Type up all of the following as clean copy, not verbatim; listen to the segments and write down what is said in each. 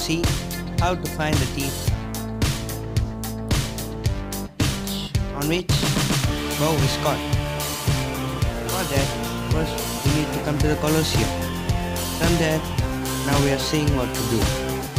see how to find the teeth on which bow is caught. For that, first we need to come to the Colosseum. From there, now we are seeing what to do.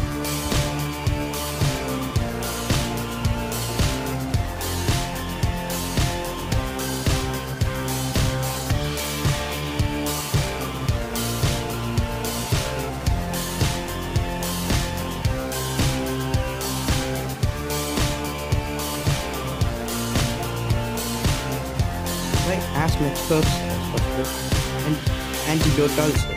Try as much herbs as possible and antidote also.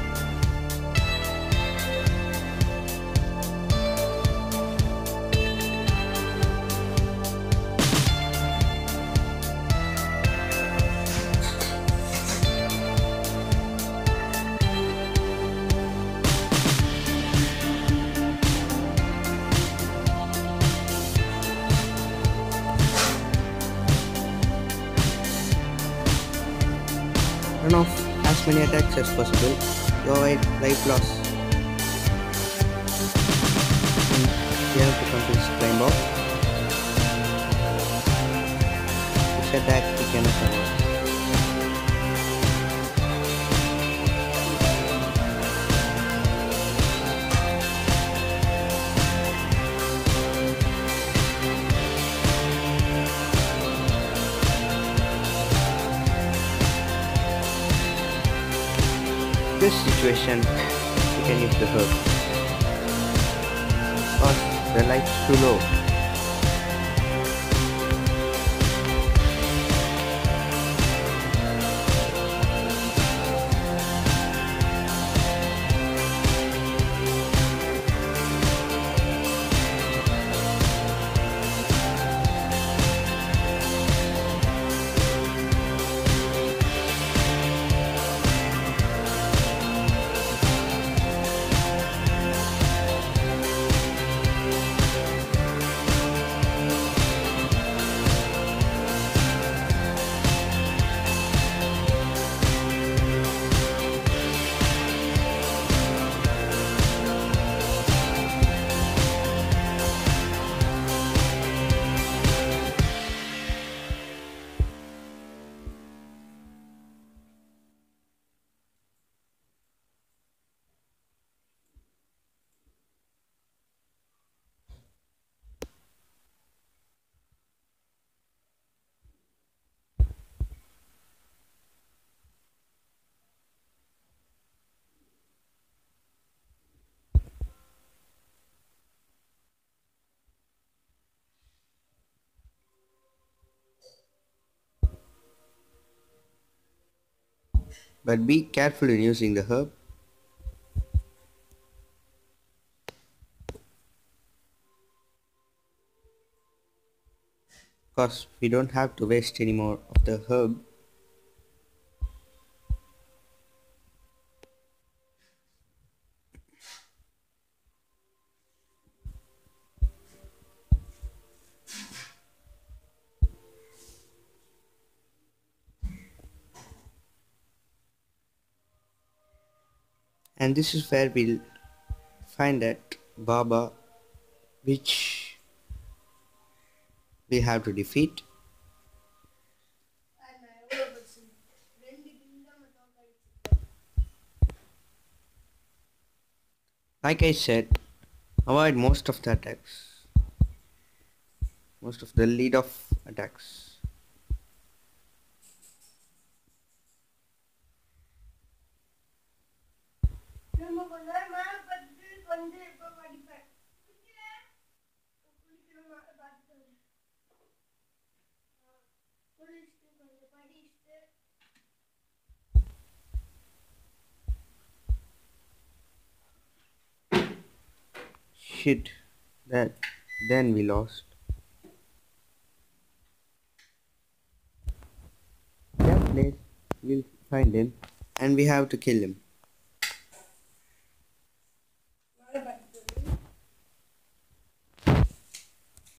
Run off as many attacks as possible to avoid life loss. And we have to come to this climb box. This attack we cannot avoid. This situation, you can use the herb because the light is too low. But be careful in using the herb. Because we don't have to waste any more of the herb. And this is where we'll find that Baba which we have to defeat. Like I said, avoid most of the attacks, most of the lead off attacks. Shit, that then we lost. That place we'll find him and we have to kill him.